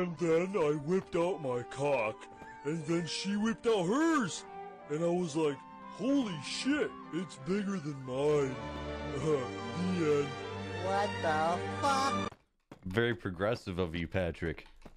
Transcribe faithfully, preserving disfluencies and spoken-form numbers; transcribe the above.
And then I whipped out my cock, and then she whipped out hers, and I was like, holy shit, it's bigger than mine. Uh, the end. What the fuck? Very progressive of you, Patrick.